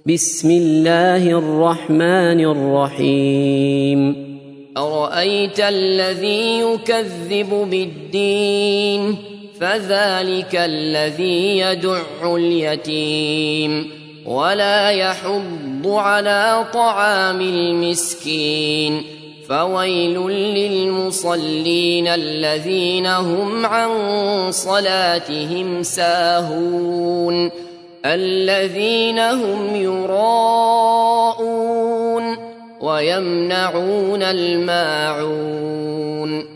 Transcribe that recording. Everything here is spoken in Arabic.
بسم الله الرحمن الرحيم. أرأيت الذي يكذب بالدين فذلك الذي يدع اليتيم ولا يحض على طعام المسكين فويل للمصلين الذين هم عن صلاتهم ساهون الذين هم يراءون ويمنعون الماعون